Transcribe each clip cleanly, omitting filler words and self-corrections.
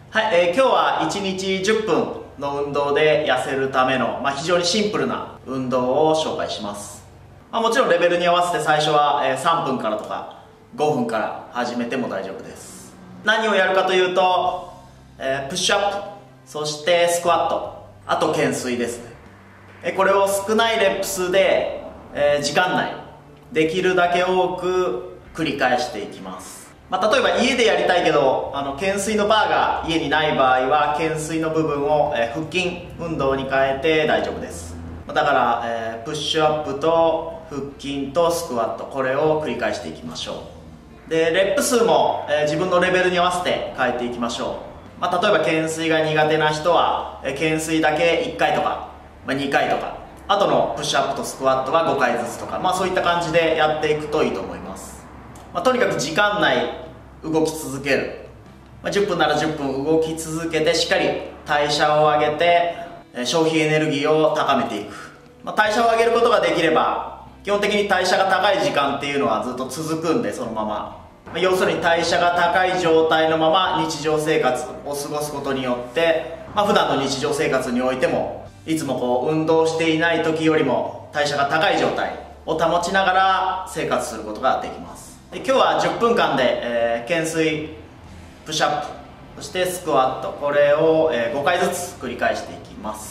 はい、今日は1日10分の運動で痩せるための、非常にシンプルな運動を紹介します。もちろんレベルに合わせて最初は、3分からとか5分から始めても大丈夫です。何をやるかというと、プッシュアップ、そしてスクワット、あと懸垂ですね。これを少ないレップ数で、時間内できるだけ多く繰り返していきます。例えば家でやりたいけど懸垂のバーが家にない場合は懸垂の部分を、腹筋運動に変えて大丈夫です。だから、プッシュアップと腹筋とスクワット、これを繰り返していきましょう。でレップ数も、自分のレベルに合わせて変えていきましょう。例えば懸垂が苦手な人は、懸垂だけ1回とか、2回とか、あとのプッシュアップとスクワットが5回ずつとか、そういった感じでやっていくといいと思います。とにかく時間内動き続ける、10分なら10分動き続けてしっかり代謝を上げて消費エネルギーを高めていく、代謝を上げることができれば基本的に代謝が高い時間っていうのはずっと続くんで、そのまま、要するに代謝が高い状態のまま日常生活を過ごすことによって、普段の日常生活においてもいつも運動していない時よりも代謝が高い状態を保ちながら生活することができます。今日は10分間で、懸垂、プッシュアップ、そしてスクワット、これを、5回ずつ繰り返していきます。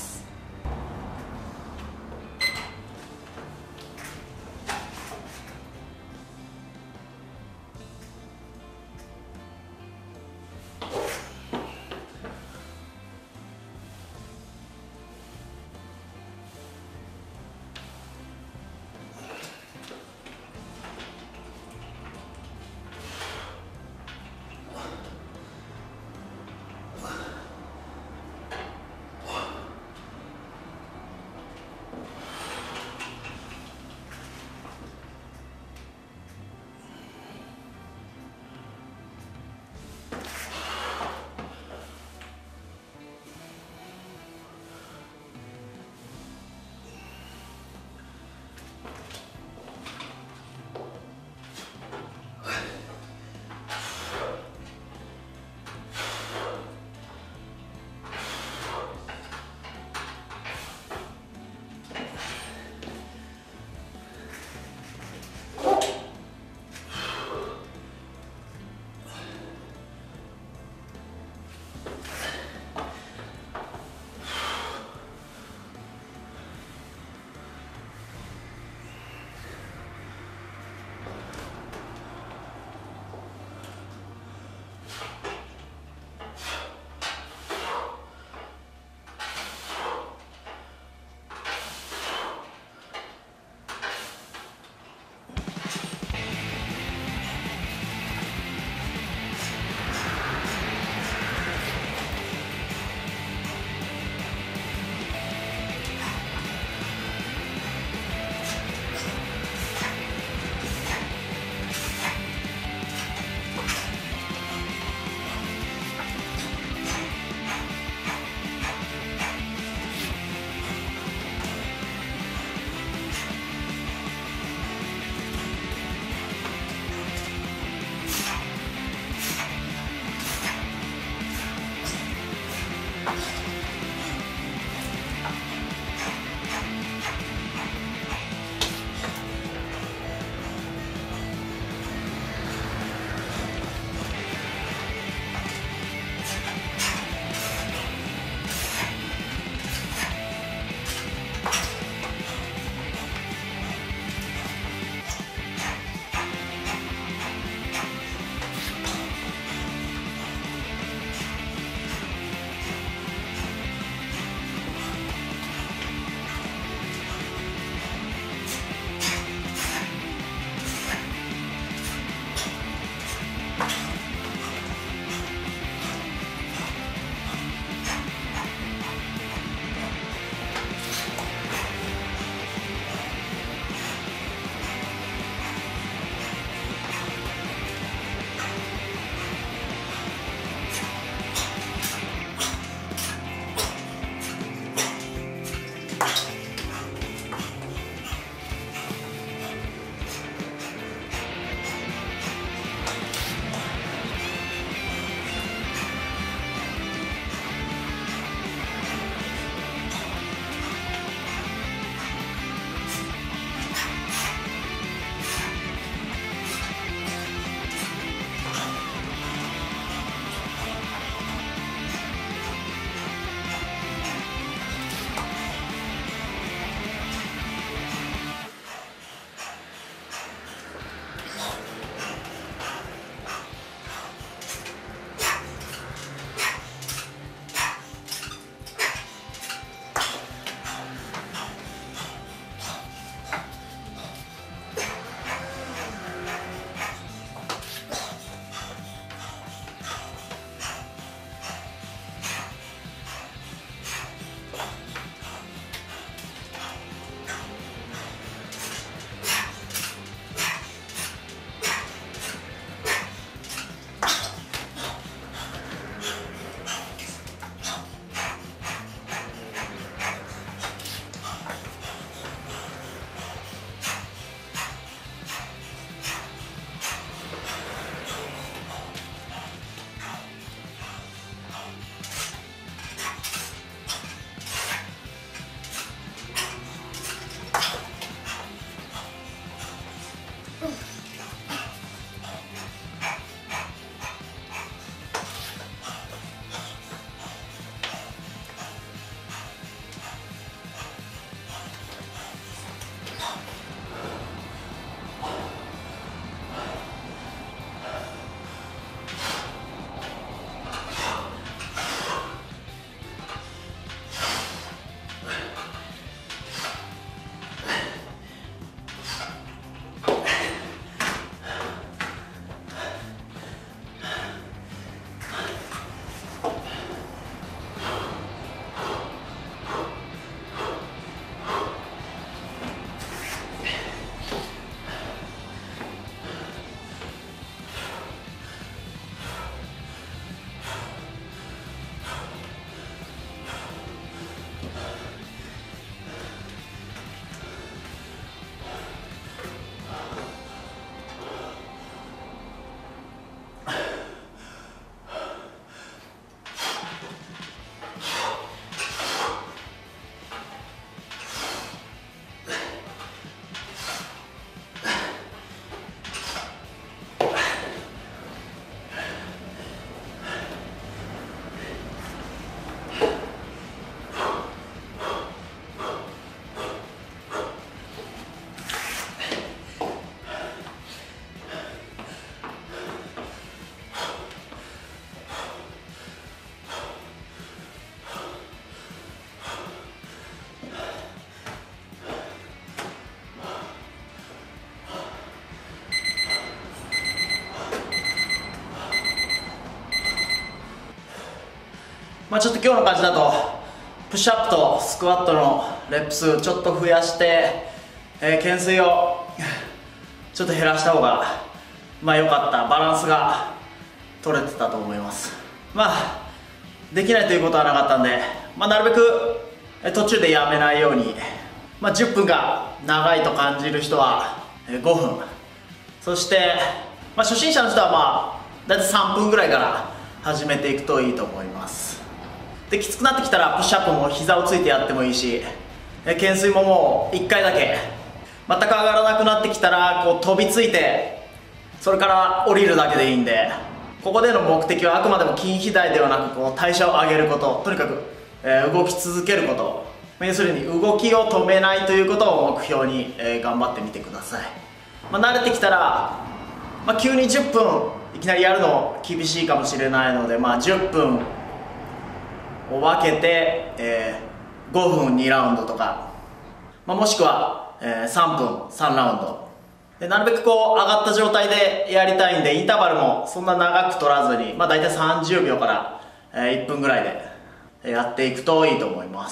ちょっと今日の感じだとプッシュアップとスクワットのレップ数ちょっと増やして、懸垂をちょっと減らした方が良かった、バランスが取れてたと思います。できないということはなかったんで、なるべく途中でやめないように、10分が長いと感じる人は5分、そして、初心者の人はだいたい3分ぐらいから始めていくといいと思います。で、きつくなってきたらプッシュアップも膝をついてやってもいいし、懸垂ももう1回だけ、全く上がらなくなってきたらこう飛びついてそれから降りるだけでいいんで、ここでの目的はあくまでも筋肥大ではなくこう代謝を上げること、とにかく、動き続けること、要するに動きを止めないということを目標に、頑張ってみてください。慣れてきたら、急に10分いきなりやるの厳しいかもしれないので、10分を分けて、5分2ラウンドとか、もしくは、3分3ラウンドで、なるべくこう上がった状態でやりたいんで、インターバルもそんな長く取らずに、大体30秒から1分ぐらいでやっていくといいと思います。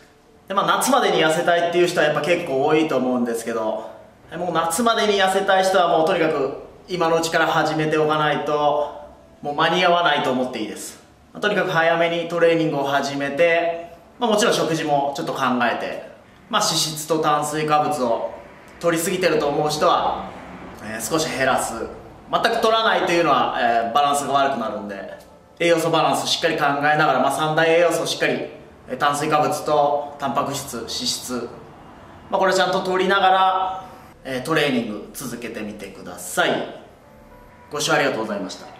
で、夏までに痩せたいっていう人はやっぱ結構多いと思うんですけど、もう夏までに痩せたい人はもうとにかく今のうちから始めておかないともう間に合わないと思っていいです。とにかく早めにトレーニングを始めて、もちろん食事もちょっと考えて、脂質と炭水化物を取りすぎてると思う人は、少し減らす、全く取らないというのは、バランスが悪くなるんで、栄養素バランスしっかり考えながら、3大栄養素をしっかり、炭水化物とタンパク質、脂質、これちゃんと取りながら、トレーニング続けてみてください。ご視聴ありがとうございました。